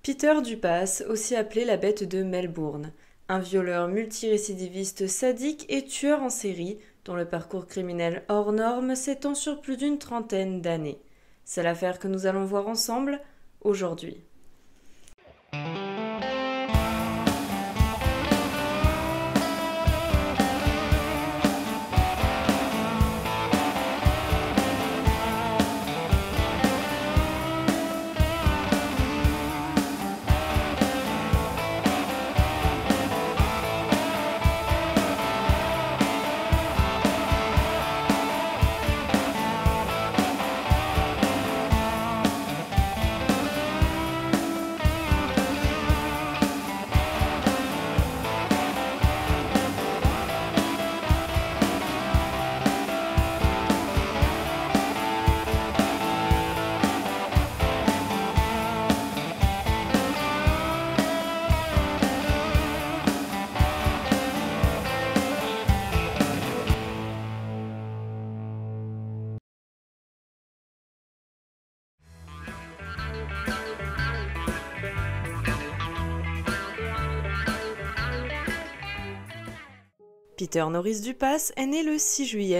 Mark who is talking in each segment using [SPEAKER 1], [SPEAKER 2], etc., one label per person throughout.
[SPEAKER 1] Peter Dupas, aussi appelé la Bête de Melbourne, un violeur multirécidiviste sadique et tueur en série dont le parcours criminel hors norme s'étend sur plus d'une trentaine d'années. C'est l'affaire que nous allons voir ensemble aujourd'hui. Peter Norris Dupas est né le 6 juillet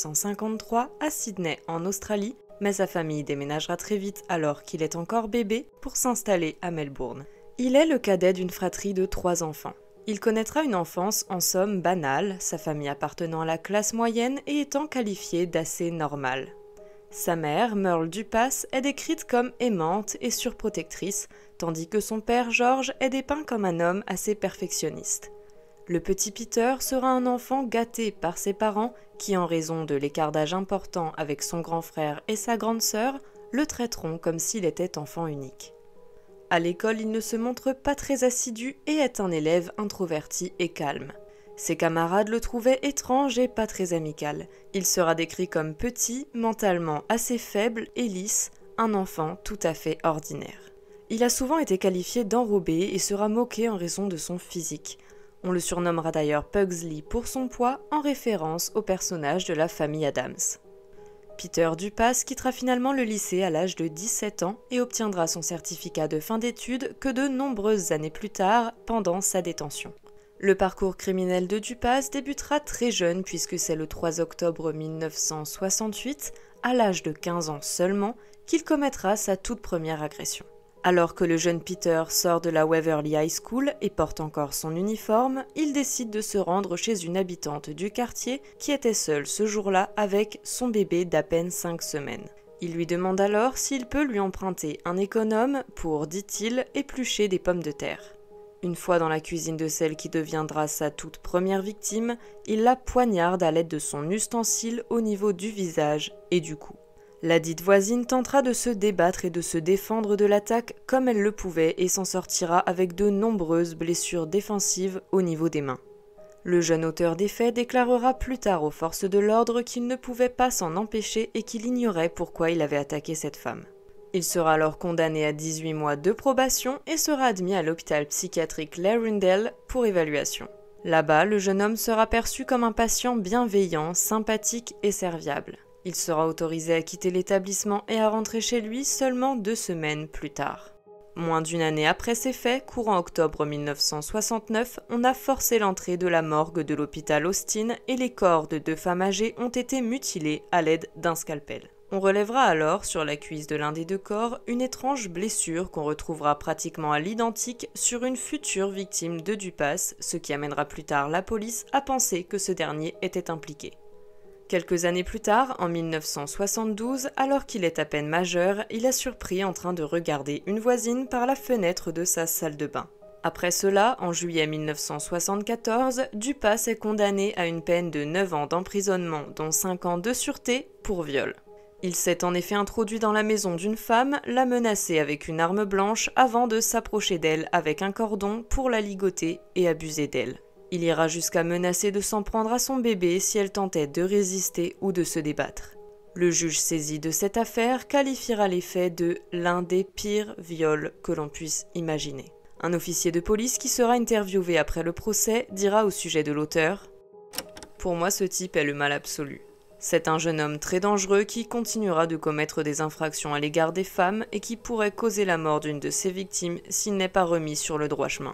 [SPEAKER 1] 1953 à Sydney, en Australie, mais sa famille déménagera très vite alors qu'il est encore bébé pour s'installer à Melbourne. Il est le cadet d'une fratrie de 3 enfants. Il connaîtra une enfance en somme banale, sa famille appartenant à la classe moyenne et étant qualifiée d'assez normale. Sa mère, Merle Dupas, est décrite comme aimante et surprotectrice, tandis que son père, George, est dépeint comme un homme assez perfectionniste. Le petit Peter sera un enfant gâté par ses parents qui, en raison de l'écart d'âge important avec son grand frère et sa grande sœur, le traiteront comme s'il était enfant unique. À l'école, il ne se montre pas très assidu et est un élève introverti et calme. Ses camarades le trouvaient étrange et pas très amical. Il sera décrit comme petit, mentalement assez faible et lisse, un enfant tout à fait ordinaire. Il a souvent été qualifié d'enrobé et sera moqué en raison de son physique. On le surnommera d'ailleurs Pugsley pour son poids, en référence au personnage de la famille Addams. Peter Dupas quittera finalement le lycée à l'âge de 17 ans et obtiendra son certificat de fin d'études que de nombreuses années plus tard, pendant sa détention. Le parcours criminel de Dupas débutera très jeune puisque c'est le 3 octobre 1968, à l'âge de 15 ans seulement, qu'il commettra sa toute première agression. Alors que le jeune Peter sort de la Waverley High School et porte encore son uniforme, il décide de se rendre chez une habitante du quartier qui était seule ce jour-là avec son bébé d'à peine 5 semaines. Il lui demande alors s'il peut lui emprunter un économe pour, dit-il, éplucher des pommes de terre. Une fois dans la cuisine de celle qui deviendra sa toute première victime, il la poignarde à l'aide de son ustensile au niveau du visage et du cou. La dite voisine tentera de se débattre et de se défendre de l'attaque comme elle le pouvait et s'en sortira avec de nombreuses blessures défensives au niveau des mains. Le jeune auteur des faits déclarera plus tard aux forces de l'ordre qu'il ne pouvait pas s'en empêcher et qu'il ignorait pourquoi il avait attaqué cette femme. Il sera alors condamné à 18 mois de probation et sera admis à l'hôpital psychiatrique Larendale pour évaluation. Là-bas, le jeune homme sera perçu comme un patient bienveillant, sympathique et serviable. Il sera autorisé à quitter l'établissement et à rentrer chez lui seulement 2 semaines plus tard. Moins d'une année après ces faits, courant octobre 1969, on a forcé l'entrée de la morgue de l'hôpital Austin et les corps de 2 femmes âgées ont été mutilés à l'aide d'un scalpel. On relèvera alors, sur la cuisse de l'un des 2 corps, une étrange blessure qu'on retrouvera pratiquement à l'identique sur une future victime de Dupas, ce qui amènera plus tard la police à penser que ce dernier était impliqué. Quelques années plus tard, en 1972, alors qu'il est à peine majeur, il est surpris en train de regarder une voisine par la fenêtre de sa salle de bain. Après cela, en juillet 1974, Dupas est condamné à une peine de 9 ans d'emprisonnement, dont 5 ans de sûreté, pour viol. Il s'est en effet introduit dans la maison d'une femme, l'a menacée avec une arme blanche avant de s'approcher d'elle avec un cordon pour la ligoter et abuser d'elle. Il ira jusqu'à menacer de s'en prendre à son bébé si elle tentait de résister ou de se débattre. Le juge saisi de cette affaire qualifiera les faits de l'un des pires viols que l'on puisse imaginer. Un officier de police qui sera interviewé après le procès dira au sujet de l'auteur « Pour moi, ce type est le mal absolu. C'est un jeune homme très dangereux qui continuera de commettre des infractions à l'égard des femmes et qui pourrait causer la mort d'une de ses victimes s'il n'est pas remis sur le droit chemin.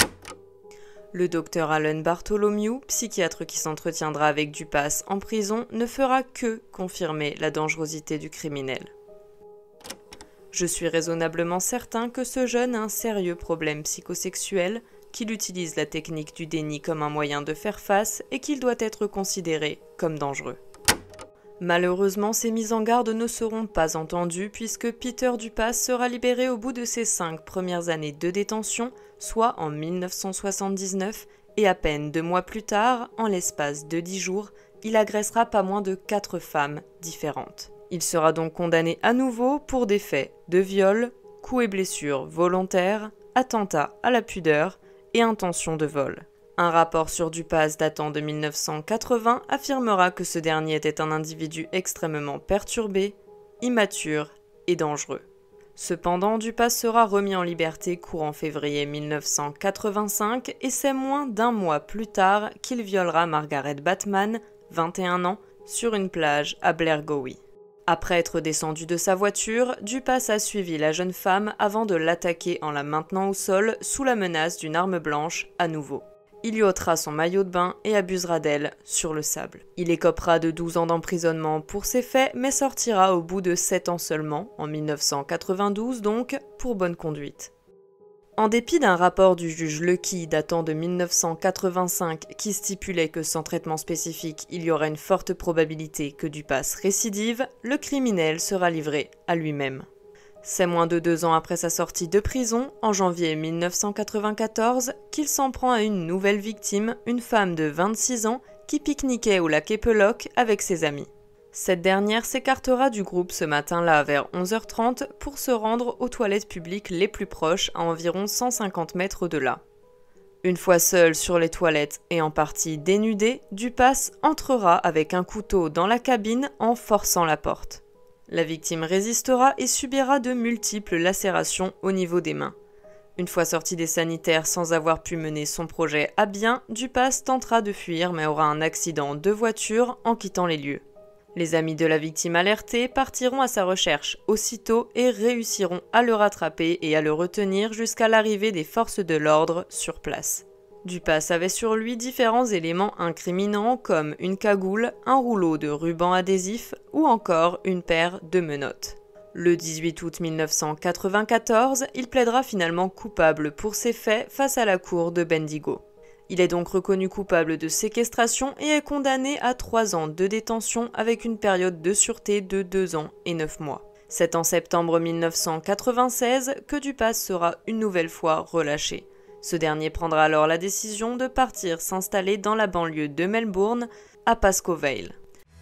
[SPEAKER 1] Le docteur Alan Bartholomew, psychiatre qui s'entretiendra avec Dupas en prison, ne fera que confirmer la dangerosité du criminel. Je suis raisonnablement certain que ce jeune a un sérieux problème psychosexuel, qu'il utilise la technique du déni comme un moyen de faire face et qu'il doit être considéré comme dangereux. Malheureusement, ces mises en garde ne seront pas entendues puisque Peter Dupas sera libéré au bout de ses 5 premières années de détention, soit en 1979, et à peine 2 mois plus tard, en l'espace de 10 jours, il agressera pas moins de 4 femmes différentes. Il sera donc condamné à nouveau pour des faits de viol, coups et blessures volontaires, attentat à la pudeur et intention de vol. Un rapport sur Dupas datant de 1980 affirmera que ce dernier était un individu extrêmement perturbé, immature et dangereux. Cependant, Dupas sera remis en liberté courant février 1985 et c'est moins d'1 mois plus tard qu'il violera Margaret Batman, 21 ans, sur une plage à Blairgowrie. Après être descendu de sa voiture, Dupas a suivi la jeune femme avant de l'attaquer en la maintenant au sol sous la menace d'une arme blanche à nouveau. Il lui ôtera son maillot de bain et abusera d'elle sur le sable. Il écopera de 12 ans d'emprisonnement pour ces faits, mais sortira au bout de 7 ans seulement, en 1992 donc, pour bonne conduite. En dépit d'un rapport du juge Lecky datant de 1985 qui stipulait que sans traitement spécifique, il y aurait une forte probabilité que Dupas récidive, le criminel sera livré à lui-même. C'est moins de 2 ans après sa sortie de prison, en janvier 1994, qu'il s'en prend à une nouvelle victime, une femme de 26 ans qui pique-niquait au lac Épeloque avec ses amis. Cette dernière s'écartera du groupe ce matin-là vers 11h30 pour se rendre aux toilettes publiques les plus proches à environ 150 mètres de là. Une fois seul sur les toilettes et en partie dénudé, Dupas entrera avec un couteau dans la cabine en forçant la porte. La victime résistera et subira de multiples lacérations au niveau des mains. Une fois sorti des sanitaires sans avoir pu mener son projet à bien, Dupas tentera de fuir mais aura un accident de voiture en quittant les lieux. Les amis de la victime alertés partiront à sa recherche aussitôt et réussiront à le rattraper et à le retenir jusqu'à l'arrivée des forces de l'ordre sur place. Dupas avait sur lui différents éléments incriminants comme une cagoule, un rouleau de ruban adhésif ou encore une paire de menottes. Le 18 août 1994, il plaidera finalement coupable pour ces faits face à la cour de Bendigo. Il est donc reconnu coupable de séquestration et est condamné à 3 ans de détention avec une période de sûreté de 2 ans et 9 mois. C'est en septembre 1996 que Dupas sera une nouvelle fois relâché. Ce dernier prendra alors la décision de partir s'installer dans la banlieue de Melbourne, à Pascoe Vale.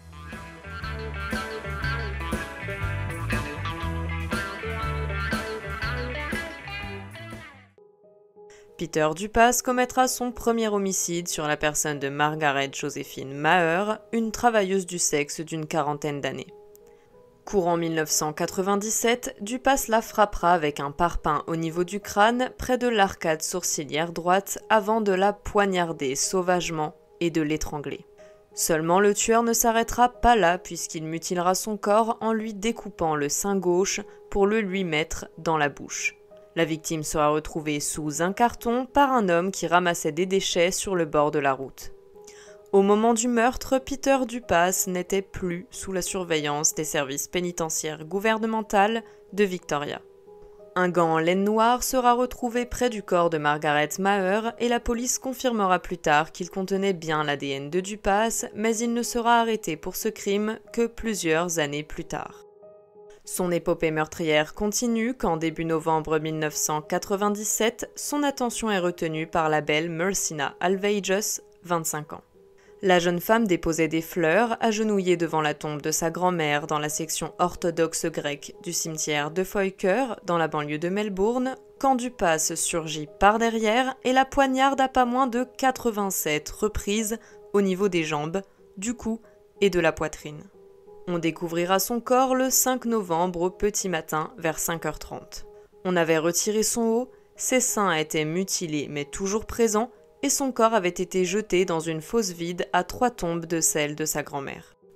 [SPEAKER 1] Peter Dupas commettra son premier homicide sur la personne de Margaret Josephine Maher, une travailleuse du sexe d'une 40aine d'années. Courant 1997, Dupas la frappera avec un parpaing au niveau du crâne, près de l'arcade sourcilière droite, avant de la poignarder sauvagement et de l'étrangler. Seulement le tueur ne s'arrêtera pas là puisqu'il mutilera son corps en lui découpant le sein gauche pour le lui mettre dans la bouche. La victime sera retrouvée sous un carton par un homme qui ramassait des déchets sur le bord de la route. Au moment du meurtre, Peter Dupas n'était plus sous la surveillance des services pénitentiaires gouvernementaux de Victoria. Un gant en laine noire sera retrouvé près du corps de Margaret Maher et la police confirmera plus tard qu'il contenait bien l'ADN de Dupas, mais il ne sera arrêté pour ce crime que plusieurs années plus tard. Son épopée meurtrière continue quand, début novembre 1997, son attention est retenue par la belle Mersina Alveigos, 25 ans. La jeune femme déposait des fleurs, agenouillée devant la tombe de sa grand-mère dans la section orthodoxe grecque du cimetière de Foyker, dans la banlieue de Melbourne, quand Dupas surgit par derrière et la poignarde à pas moins de 87 reprises au niveau des jambes, du cou et de la poitrine. On découvrira son corps le 5 novembre au petit matin vers 5h30. On avait retiré son haut, ses seins étaient mutilés mais toujours présents, et son corps avait été jeté dans une fosse vide à 3 tombes de celle de sa grand-mère.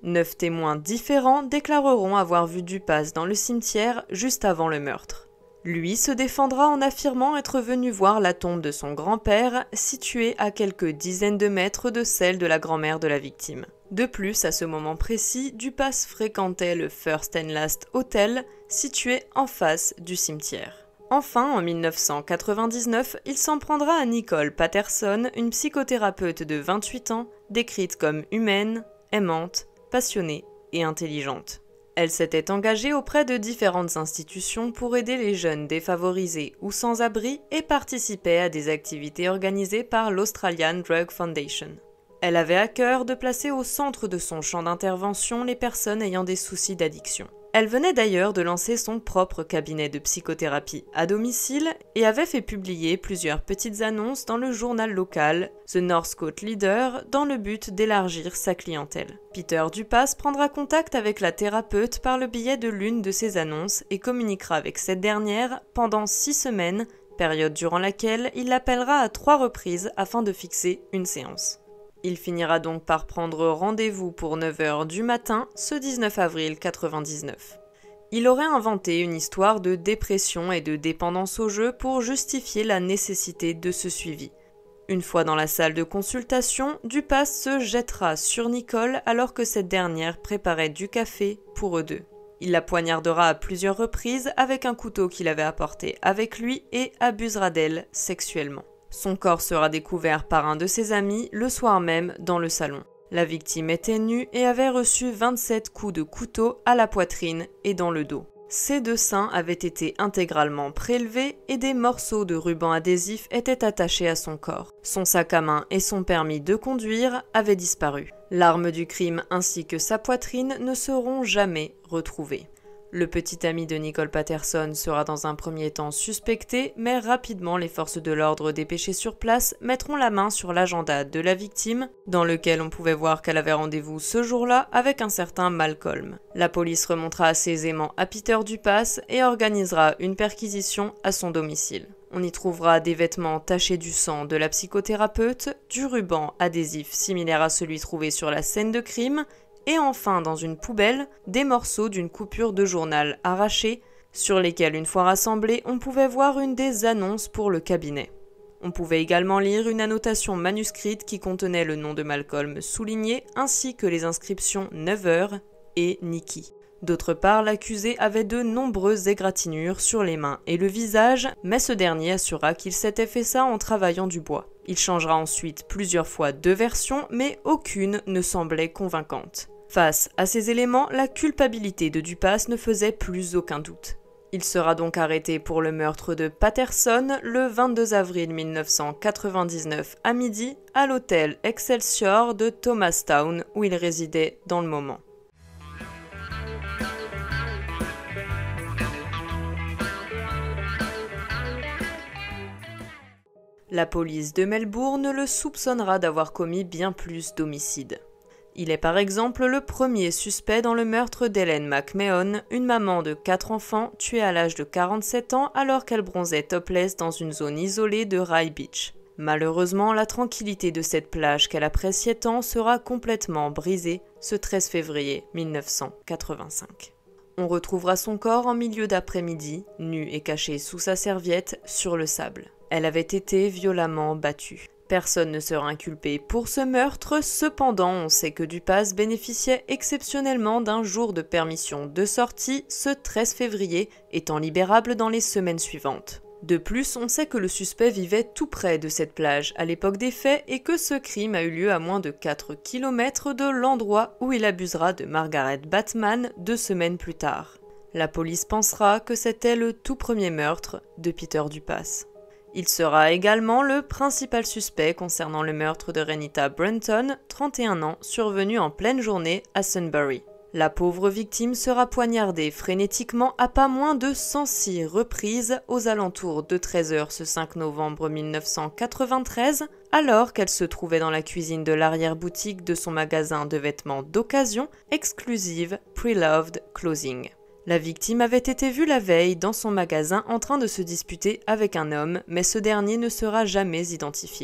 [SPEAKER 1] 9 témoins différents déclareront avoir vu Dupas dans le cimetière juste avant le meurtre. Lui se défendra en affirmant être venu voir la tombe de son grand-père, située à quelques dizaines de mètres de celle de la grand-mère de la victime. De plus, à ce moment précis, Dupas fréquentait le First and Last Hotel, situé en face du cimetière. Enfin, en 1999, il s'en prendra à Nicole Patterson, une psychothérapeute de 28 ans, décrite comme humaine, aimante, passionnée et intelligente. Elle s'était engagée auprès de différentes institutions pour aider les jeunes défavorisés ou sans-abri et participait à des activités organisées par l'Australian Drug Foundation. Elle avait à cœur de placer au centre de son champ d'intervention les personnes ayant des soucis d'addiction. Elle venait d'ailleurs de lancer son propre cabinet de psychothérapie à domicile et avait fait publier plusieurs petites annonces dans le journal local The Northcote Leader dans le but d'élargir sa clientèle. Peter Dupas prendra contact avec la thérapeute par le biais de l'une de ces annonces et communiquera avec cette dernière pendant 6 semaines, période durant laquelle il l'appellera à 3 reprises afin de fixer une séance. Il finira donc par prendre rendez-vous pour 9h du matin, ce 19 avril 1999. Il aurait inventé une histoire de dépression et de dépendance au jeu pour justifier la nécessité de ce suivi. Une fois dans la salle de consultation, Dupas se jettera sur Nicole alors que cette dernière préparait du café pour eux deux. Il la poignardera à plusieurs reprises avec un couteau qu'il avait apporté avec lui et abusera d'elle sexuellement. Son corps sera découvert par un de ses amis le soir même dans le salon. La victime était nue et avait reçu 27 coups de couteau à la poitrine et dans le dos. Ses 2 seins avaient été intégralement prélevés et des morceaux de ruban adhésif étaient attachés à son corps. Son sac à main et son permis de conduire avaient disparu. L'arme du crime ainsi que sa poitrine ne seront jamais retrouvées. Le petit ami de Nicole Patterson sera dans un premier temps suspecté, mais rapidement les forces de l'ordre dépêchées sur place mettront la main sur l'agenda de la victime, dans lequel on pouvait voir qu'elle avait rendez-vous ce jour-là avec un certain Malcolm. La police remontera assez aisément à Peter Dupas et organisera une perquisition à son domicile. On y trouvera des vêtements tachés du sang de la psychothérapeute, du ruban adhésif similaire à celui trouvé sur la scène de crime, et enfin dans une poubelle, des morceaux d'une coupure de journal arrachée, sur lesquels une fois rassemblés, on pouvait voir une des annonces pour le cabinet. On pouvait également lire une annotation manuscrite qui contenait le nom de Malcolm souligné, ainsi que les inscriptions 9h et Nikki. D'autre part, l'accusé avait de nombreuses égratignures sur les mains et le visage, mais ce dernier assura qu'il s'était fait ça en travaillant du bois. Il changera ensuite plusieurs fois de version, mais aucune ne semblait convaincante. Face à ces éléments, la culpabilité de Dupas ne faisait plus aucun doute. Il sera donc arrêté pour le meurtre de Patterson le 22 avril 1999 à midi à l'hôtel Excelsior de Thomastown où il résidait dans le moment. La police de Melbourne le soupçonnera d'avoir commis bien plus d'homicides. Il est par exemple le premier suspect dans le meurtre d'Helen McMahon, une maman de 4 enfants tuée à l'âge de 47 ans alors qu'elle bronzait topless dans une zone isolée de Rye Beach. Malheureusement, la tranquillité de cette plage qu'elle appréciait tant sera complètement brisée ce 13 février 1985. On retrouvera son corps en milieu d'après-midi, nu et caché sous sa serviette, sur le sable. Elle avait été violemment battue. Personne ne sera inculpé pour ce meurtre, cependant on sait que Dupas bénéficiait exceptionnellement d'un jour de permission de sortie ce 13 février, étant libérable dans les semaines suivantes. De plus, on sait que le suspect vivait tout près de cette plage à l'époque des faits et que ce crime a eu lieu à moins de 4 km de l'endroit où il abusera de Margaret Batman 2 semaines plus tard. La police pensera que c'était le tout premier meurtre de Peter Dupas. Il sera également le principal suspect concernant le meurtre de Renita Brunton, 31 ans, survenu en pleine journée à Sunbury. La pauvre victime sera poignardée frénétiquement à pas moins de 106 reprises aux alentours de 13h ce 5 novembre 1993, alors qu'elle se trouvait dans la cuisine de l'arrière-boutique de son magasin de vêtements d'occasion, Exclusive Preloved Clothing. La victime avait été vue la veille dans son magasin en train de se disputer avec un homme, mais ce dernier ne sera jamais identifié.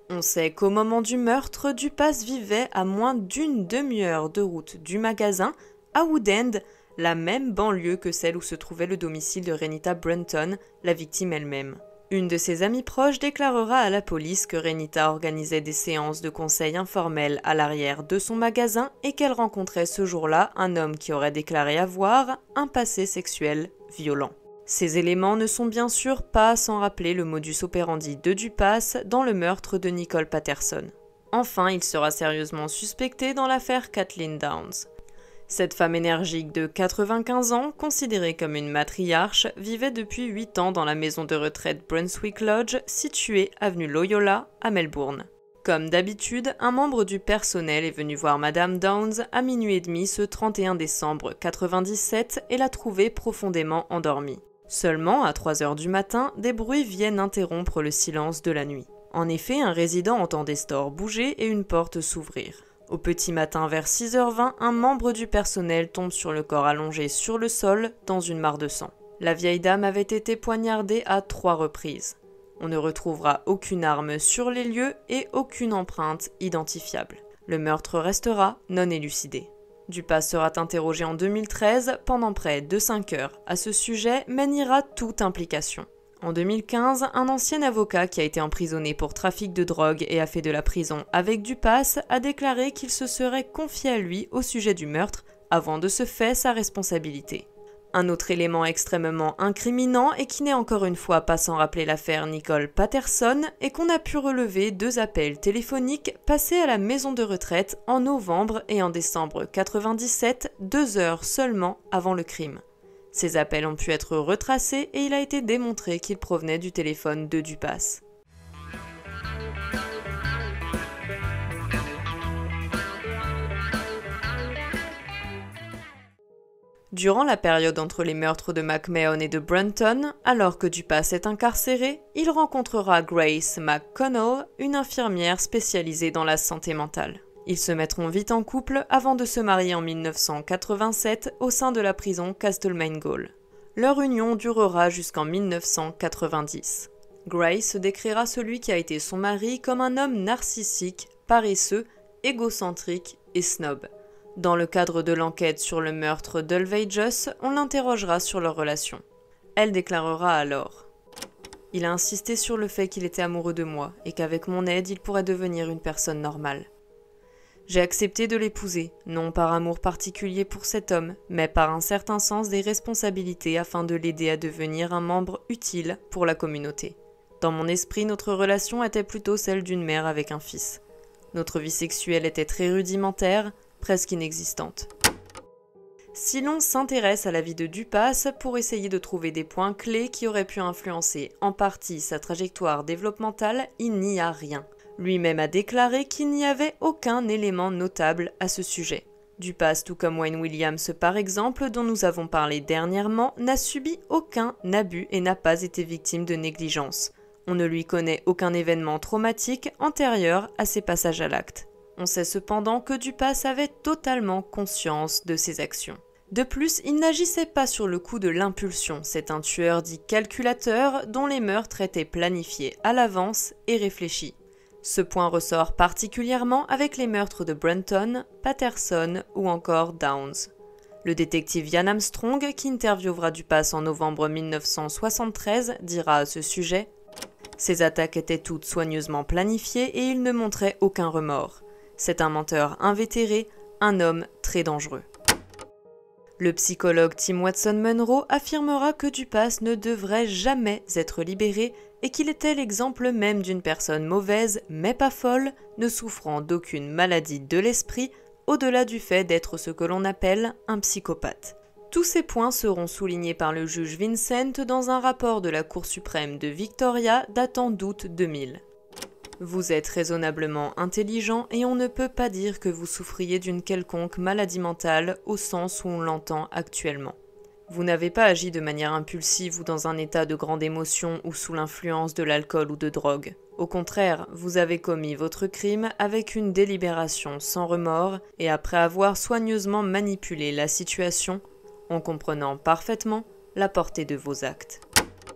[SPEAKER 1] On sait qu'au moment du meurtre, Dupas vivait à moins d'une demi-heure de route du magasin, à Wood End, la même banlieue que celle où se trouvait le domicile de Renita Brunton, la victime elle-même. Une de ses amies proches déclarera à la police que Renita organisait des séances de conseil informelles à l'arrière de son magasin et qu'elle rencontrait ce jour-là un homme qui aurait déclaré avoir un passé sexuel violent. Ces éléments ne sont bien sûr pas sans rappeler le modus operandi de Dupas dans le meurtre de Nicole Patterson. Enfin, il sera sérieusement suspecté dans l'affaire Kathleen Downs. Cette femme énergique de 95 ans, considérée comme une matriarche, vivait depuis 8 ans dans la maison de retraite Brunswick Lodge, située avenue Loyola, à Melbourne. Comme d'habitude, un membre du personnel est venu voir Madame Downs à minuit et demi ce 31 décembre 97 et l'a trouvée profondément endormie. Seulement, à 3 heures du matin, des bruits viennent interrompre le silence de la nuit. En effet, un résident entend des stores bouger et une porte s'ouvrir. Au petit matin vers 6h20, un membre du personnel tombe sur le corps allongé sur le sol dans une mare de sang. La vieille dame avait été poignardée à 3 reprises. On ne retrouvera aucune arme sur les lieux et aucune empreinte identifiable. Le meurtre restera non élucidé. Dupas sera interrogé en 2013 pendant près de 5 heures à ce sujet, mais niera toute implication. En 2015, un ancien avocat qui a été emprisonné pour trafic de drogue et a fait de la prison avec Dupas a déclaré qu'il se serait confié à lui au sujet du meurtre avant de se faire sa responsabilité. Un autre élément extrêmement incriminant et qui n'est encore une fois pas sans rappeler l'affaire Nicole Patterson est qu'on a pu relever 2 appels téléphoniques passés à la maison de retraite en novembre et en décembre 97, 2 heures seulement avant le crime. Ces appels ont pu être retracés et il a été démontré qu'ils provenaient du téléphone de Dupas. Durant la période entre les meurtres de McMahon et de Brunton, alors que Dupas est incarcéré, il rencontrera Grace McConnell, une infirmière spécialisée dans la santé mentale. Ils se mettront vite en couple avant de se marier en 1987 au sein de la prison Castlemaine Gaol. Leur union durera jusqu'en 1990. Grace décrira celui qui a été son mari comme un homme narcissique, paresseux, égocentrique et snob. Dans le cadre de l'enquête sur le meurtre d'Ulvageous, on l'interrogera sur leur relation. Elle déclarera alors « Il a insisté sur le fait qu'il était amoureux de moi et qu'avec mon aide, il pourrait devenir une personne normale. J'ai accepté de l'épouser, non par amour particulier pour cet homme, mais par un certain sens des responsabilités afin de l'aider à devenir un membre utile pour la communauté. Dans mon esprit, notre relation était plutôt celle d'une mère avec un fils. Notre vie sexuelle était très rudimentaire, presque inexistante. Si l'on s'intéresse à la vie de Dupas pour essayer de trouver des points clés qui auraient pu influencer en partie sa trajectoire développementale, il n'y a rien. Lui-même a déclaré qu'il n'y avait aucun élément notable à ce sujet. Dupas, tout comme Wayne Williams par exemple, dont nous avons parlé dernièrement, n'a subi aucun abus et n'a pas été victime de négligence. On ne lui connaît aucun événement traumatique antérieur à ses passages à l'acte. On sait cependant que Dupas avait totalement conscience de ses actions. De plus, il n'agissait pas sur le coup de l'impulsion, c'est un tueur dit calculateur dont les meurtres étaient planifiés à l'avance et réfléchis. Ce point ressort particulièrement avec les meurtres de Brunton, Patterson ou encore Downs. Le détective Ian Armstrong, qui interviewera Dupas en novembre 1973, dira à ce sujet « Ces attaques étaient toutes soigneusement planifiées et il ne montrait aucun remords. C'est un menteur invétéré, un homme très dangereux. » Le psychologue Tim Watson-Munro affirmera que Dupas ne devrait jamais être libéré et qu'il était l'exemple même d'une personne mauvaise, mais pas folle, ne souffrant d'aucune maladie de l'esprit, au-delà du fait d'être ce que l'on appelle un psychopathe. Tous ces points seront soulignés par le juge Vincent dans un rapport de la Cour suprême de Victoria datant d'août 2000. Vous êtes raisonnablement intelligent et on ne peut pas dire que vous souffriez d'une quelconque maladie mentale au sens où on l'entend actuellement. Vous n'avez pas agi de manière impulsive ou dans un état de grande émotion ou sous l'influence de l'alcool ou de drogue. Au contraire, vous avez commis votre crime avec une délibération sans remords et après avoir soigneusement manipulé la situation, en comprenant parfaitement la portée de vos actes.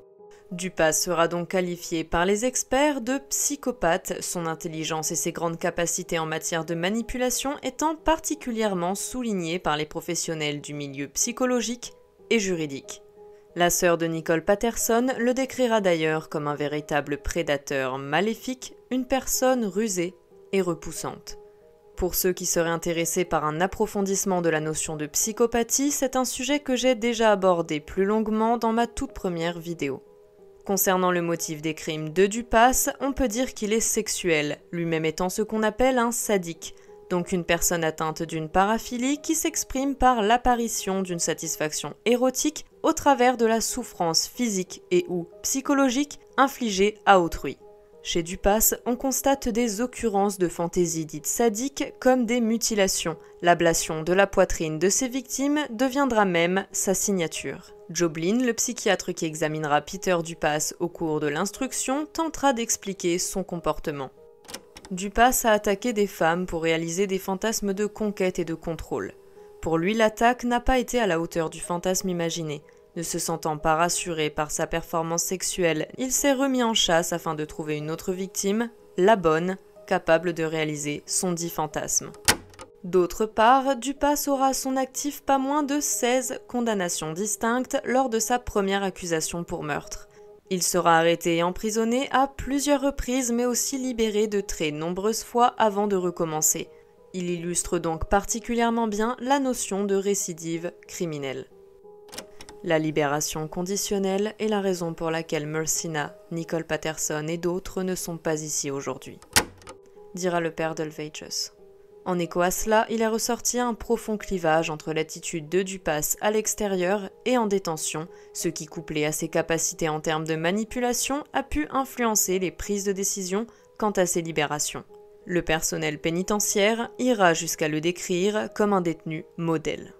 [SPEAKER 1] Dupas sera donc qualifié par les experts de psychopathe, son intelligence et ses grandes capacités en matière de manipulation étant particulièrement soulignées par les professionnels du milieu psychologique et juridique. La sœur de Nicole Patterson le décrira d'ailleurs comme un véritable prédateur maléfique, une personne rusée et repoussante. Pour ceux qui seraient intéressés par un approfondissement de la notion de psychopathie, c'est un sujet que j'ai déjà abordé plus longuement dans ma toute première vidéo. Concernant le motif des crimes de Dupas, on peut dire qu'il est sexuel, lui-même étant ce qu'on appelle un sadique, donc une personne atteinte d'une paraphilie qui s'exprime par l'apparition d'une satisfaction érotique au travers de la souffrance physique et ou psychologique infligée à autrui. Chez Dupas, on constate des occurrences de fantaisies dites sadiques comme des mutilations. L'ablation de la poitrine de ses victimes deviendra même sa signature. Joblin, le psychiatre qui examinera Peter Dupas au cours de l'instruction, tentera d'expliquer son comportement. Dupas a attaqué des femmes pour réaliser des fantasmes de conquête et de contrôle. Pour lui, l'attaque n'a pas été à la hauteur du fantasme imaginé. Ne se sentant pas rassuré par sa performance sexuelle, il s'est remis en chasse afin de trouver une autre victime, la bonne, capable de réaliser son dit fantasme. D'autre part, Dupas aura à son actif pas moins de 16 condamnations distinctes lors de sa première accusation pour meurtre. Il sera arrêté et emprisonné à plusieurs reprises mais aussi libéré de très nombreuses fois avant de recommencer. Il illustre donc particulièrement bien la notion de récidive criminelle. La libération conditionnelle est la raison pour laquelle Mersina, Nicole Patterson et d'autres ne sont pas ici aujourd'hui, dira le père d'Helvetius. En écho à cela, il est ressorti un profond clivage entre l'attitude de Dupas à l'extérieur et en détention, ce qui, couplé à ses capacités en termes de manipulation, a pu influencer les prises de décision quant à ses libérations. Le personnel pénitentiaire ira jusqu'à le décrire comme un détenu modèle.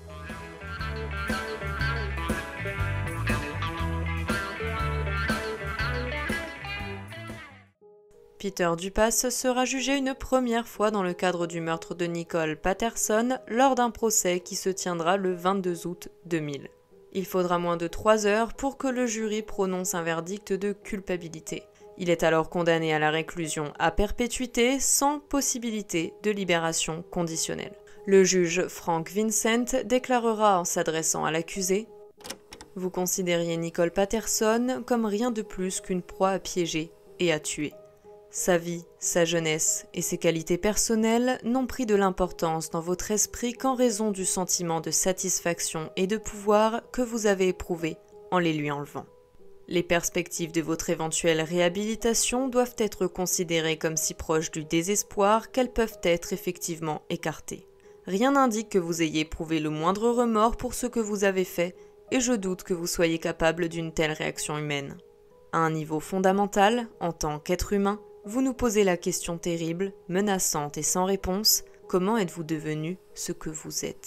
[SPEAKER 1] Peter Dupas sera jugé une première fois dans le cadre du meurtre de Nicole Patterson lors d'un procès qui se tiendra le 22 août 2000. Il faudra moins de 3 heures pour que le jury prononce un verdict de culpabilité. Il est alors condamné à la réclusion à perpétuité sans possibilité de libération conditionnelle. Le juge Frank Vincent déclarera en s'adressant à l'accusé « Vous considériez Nicole Patterson comme rien de plus qu'une proie à piéger et à tuer. Sa vie, sa jeunesse et ses qualités personnelles n'ont pris de l'importance dans votre esprit qu'en raison du sentiment de satisfaction et de pouvoir que vous avez éprouvé en les lui enlevant. Les perspectives de votre éventuelle réhabilitation doivent être considérées comme si proches du désespoir qu'elles peuvent être effectivement écartées. Rien n'indique que vous ayez éprouvé le moindre remords pour ce que vous avez fait, et je doute que vous soyez capable d'une telle réaction humaine. À un niveau fondamental, en tant qu'être humain, vous nous posez la question terrible, menaçante et sans réponse, comment êtes-vous devenu ce que vous êtes ?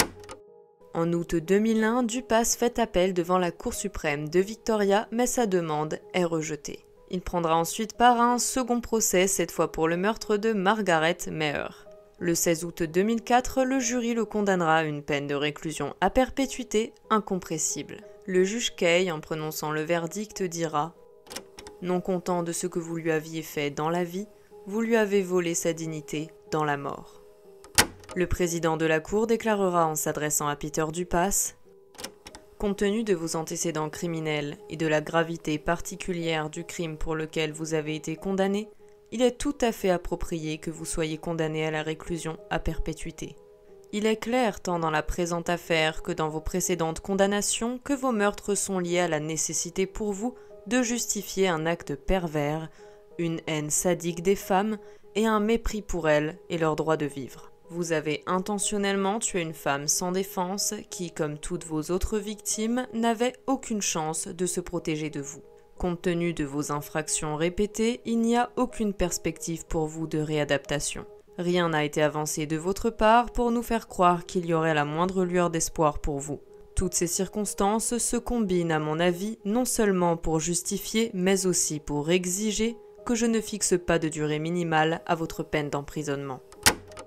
[SPEAKER 1] En août 2001, Dupas fait appel devant la Cour suprême de Victoria, mais sa demande est rejetée. Il prendra ensuite part à un second procès, cette fois pour le meurtre de Margaret Meyer. Le 16 août 2004, le jury le condamnera à une peine de réclusion à perpétuité incompressible. Le juge Kay, en prononçant le verdict, dira « Non content de ce que vous lui aviez fait dans la vie, vous lui avez volé sa dignité dans la mort. » Le président de la Cour déclarera en s'adressant à Peter Dupas « Compte tenu de vos antécédents criminels et de la gravité particulière du crime pour lequel vous avez été condamné, il est tout à fait approprié que vous soyez condamné à la réclusion à perpétuité. Il est clair tant dans la présente affaire que dans vos précédentes condamnations que vos meurtres sont liés à la nécessité pour vous de justifier un acte pervers, une haine sadique des femmes et un mépris pour elles et leur droit de vivre. Vous avez intentionnellement tué une femme sans défense qui, comme toutes vos autres victimes, n'avait aucune chance de se protéger de vous. Compte tenu de vos infractions répétées, il n'y a aucune perspective pour vous de réadaptation. Rien n'a été avancé de votre part pour nous faire croire qu'il y aurait la moindre lueur d'espoir pour vous. Toutes ces circonstances se combinent à mon avis non seulement pour justifier mais aussi pour exiger que je ne fixe pas de durée minimale à votre peine d'emprisonnement.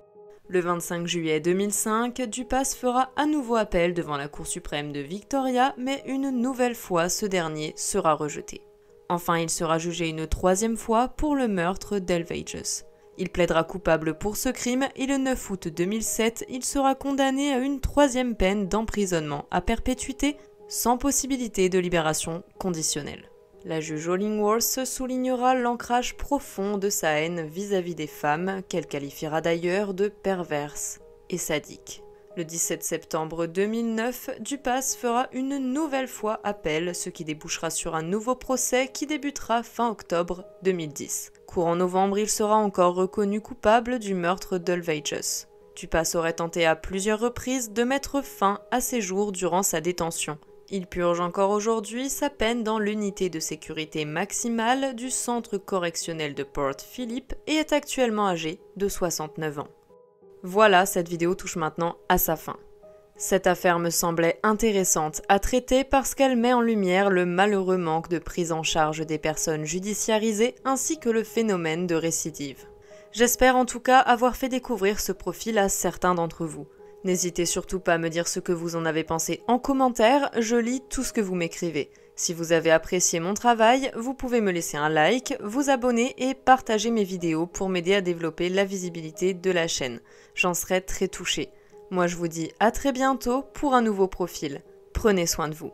[SPEAKER 1] Le 25 juillet 2005, Dupas fera à nouveau appel devant la Cour suprême de Victoria, mais une nouvelle fois, ce dernier sera rejeté. Enfin, il sera jugé une troisième fois pour le meurtre d'Elvages. Il plaidera coupable pour ce crime et le 9 août 2007, il sera condamné à une troisième peine d'emprisonnement à perpétuité sans possibilité de libération conditionnelle. La juge Hollingworth soulignera l'ancrage profond de sa haine vis-à-vis des femmes, qu'elle qualifiera d'ailleurs de perverse et sadique. Le 17 septembre 2009, Dupas fera une nouvelle fois appel, ce qui débouchera sur un nouveau procès qui débutera fin octobre 2010. Courant novembre, il sera encore reconnu coupable du meurtre d'Elvages. Dupas aurait tenté à plusieurs reprises de mettre fin à ses jours durant sa détention. Il purge encore aujourd'hui sa peine dans l'unité de sécurité maximale du centre correctionnel de Port Phillip et est actuellement âgé de 69 ans. Voilà, cette vidéo touche maintenant à sa fin. Cette affaire me semblait intéressante à traiter parce qu'elle met en lumière le malheureux manque de prise en charge des personnes judiciarisées ainsi que le phénomène de récidive. J'espère en tout cas avoir fait découvrir ce profil à certains d'entre vous. N'hésitez surtout pas à me dire ce que vous en avez pensé en commentaire, je lis tout ce que vous m'écrivez. Si vous avez apprécié mon travail, vous pouvez me laisser un like, vous abonner et partager mes vidéos pour m'aider à développer la visibilité de la chaîne. J'en serai très touchée. Moi je vous dis à très bientôt pour un nouveau profil. Prenez soin de vous.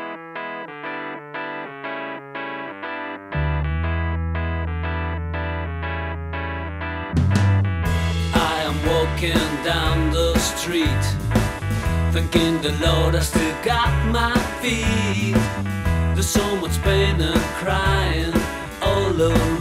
[SPEAKER 2] Walking down the street, thanking the Lord I still got my feet. There's so much pain and crying all over.